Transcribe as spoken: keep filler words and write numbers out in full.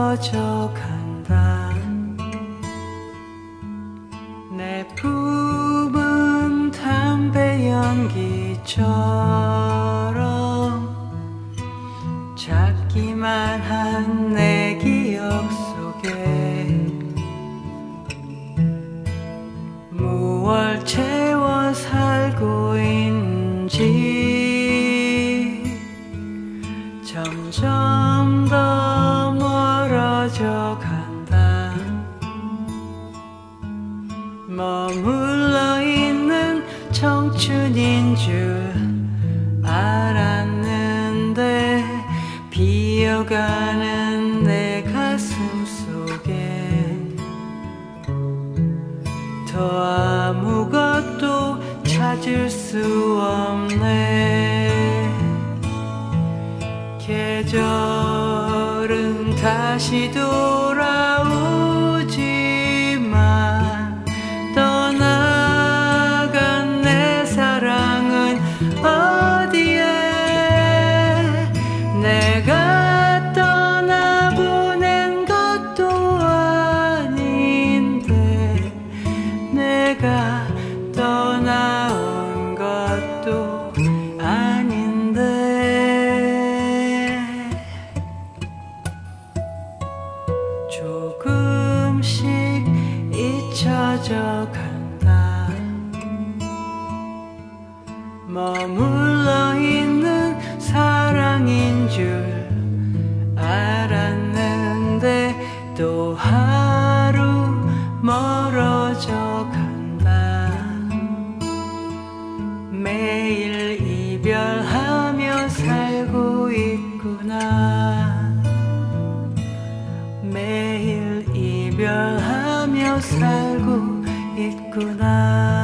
멀어져 간다. 내 품은 담배 연기처럼 작기만 한 내 기억 속에 무얼 채워 살고 있는지 점점 더 멀어져 간다. 머물러 있는 청춘인 줄 알았는데 비어가는 내 가슴 속에 더 아무것도 찾을 수 없네. 계절은 다시 돌아오지만 떠나간 내 사랑은 어디에. 내가 떠나보낸 것도 아닌데 내가 떠나온 것도 아닌데 조금씩 잊혀져 간다. 머물러 있는 사랑인 줄 알았는데 또 하루 멀어져 간다. 매일 이별하며 살고 있구나. 매일 이별하며 살고 있구나.